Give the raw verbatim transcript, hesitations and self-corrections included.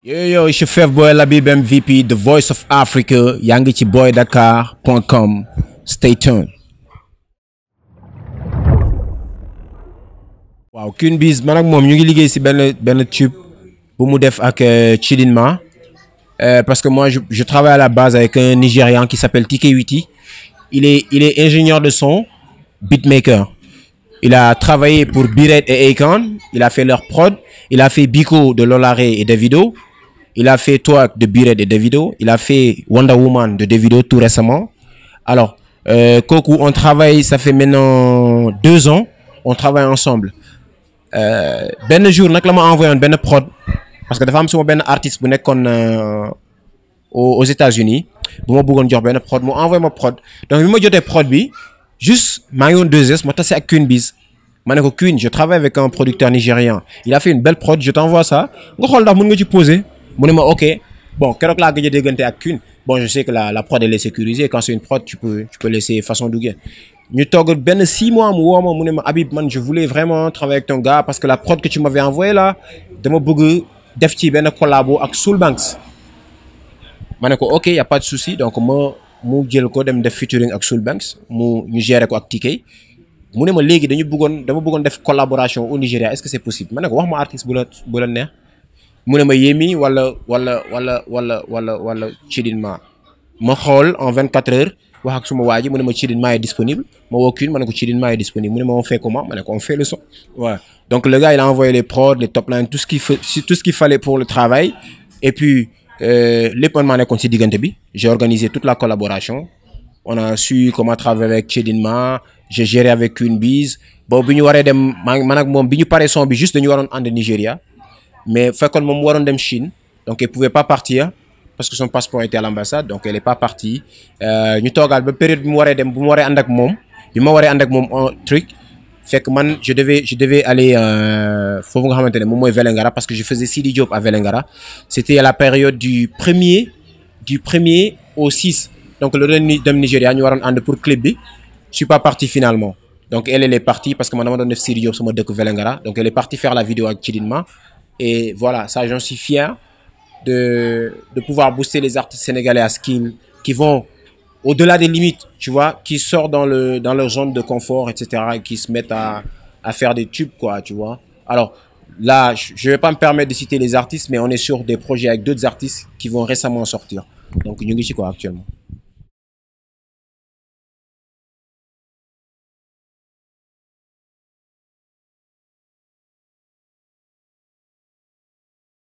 Yo yo, it's your favorite boy Labib M V P, the voice of Africa. yaa ngi ci boy dakar point com. Stay tuned. waaw Queen Biz man ak moom ñu ngi liggéey ci benn benn tube bu mu def ak Chidinma euh, parce que moi je, je travaille à la base avec un Nigérian qui s'appelle T K Witi. Il est il est ingénieur de son, beatmaker. Il a travaillé pour Biret et Akon. Il a fait leur prod. Il a fait Biko de Lolare et Davido. Il a fait Twerk de Biret et Davido. Il a fait Wonder Woman de Davido tout récemment. Alors, euh, Koku, on travaille, ça fait maintenant deux ans. On travaille ensemble. Euh, ben jour, nak la ma envoyé un ben prod parce que dafa am suma ben artiste bu nekkoon euh, aux, aux États-Unis. Bu ma bëggoon jox ben prod, mu envoyé ma prod. Donc bi ma jotee prod bi, juste maa ngi woon deux S, ma tase ak Queen Biz. Ma ne ko Queen, je travaille avec un producteur nigérien. Il a fait une belle prod, je t'envoie ça. Nga xool ndax mën nga ci poser. Mu ne ma ok. Bon, keroog laa gëj a déggante ak Queen. Bon, je sais que la la prod elle est sécurisée. Quand c'est une prod, tu peux tu peux laisser façon Douguet. Ñu toog benn six mois mu woo ma mu ne ma Habib man je voulais vraiment travailler avec ton gars parce que la prod que tu m'avais envoyé là dama bëgg def ci benn collabo ak Soul Banks. Ma ne ko ok, y a pas de souci. Donc ma mu jël ko dem def featuring ak Soul Banks mu ñu gérer ko ak T K. mu ne ma léegi dañu bëggoon dama bëggoon def collaboration au Nigeria, est-ce que c'est possible? Ma ne ko wax ma artiste bu la bu la neex. mu ne ma Yemi wala wala wala wala wala wala Chidinma. ma xool en vingt-quatre heures wax ak suma waa ji mu ne ma Chidinma est disponible. ma woo Queen ma ne ko Chidinma est disponible. mu ne ma on fait comment? ma ne ko on fait le son. Ouais. Donc le gars il a envoyé les prods, les top lines, tout ce qu'il faut, tout ce qu'il fallait pour le travail. Et puis euh, lépp man maa nekkoon ci diggante bi. J'ai organisé toute la collaboration. On a su comment travailler avec Chidinma. J'ai géré avec Queen Biz. Bon bi ñu waree dem man ak moom bi ñu paree son bi juste dañu waroon ànd Nigeria. Mais fekkoon moom waroon dem Chine. Donc elle pouvait pas partir parce que son passeport était à l'ambassade. Donc elle est pas partie. ñu toogaal ba période bi mu waree dem bu mu waree ànd ak moom. bi ma waree ànd ak moom un truc. Fekk man je devais je devais aller foofu nga xamante ne moom mooy Vélingara parce que je faisais Sidi Diop à Vélingara. C'était à la période du premier du premier au six. Donc le dem Nigeria ñu waroon ànd pour clip bi. Je suis pas parti finalement. Donc elle elle est partie parce que man dama doon def Sidi Diop sama dëkk Vélingara. Donc elle est partie faire la vidéo avec Chidinma. Et voilà, ça j'en suis fier de de pouvoir booster les artistes sénégalais à ce qu'ils qui vont au-delà des limites, tu vois, qui sortent dans le dans leur zone de confort, et cetera, et qui se mettent à à faire des tubes, quoi, tu vois. Alors là, je vais pas me permettre de citer les artistes, mais on est sur des projets avec d'autres artistes qui vont récemment sortir. Donc ñu ngi ci quoi actuellement.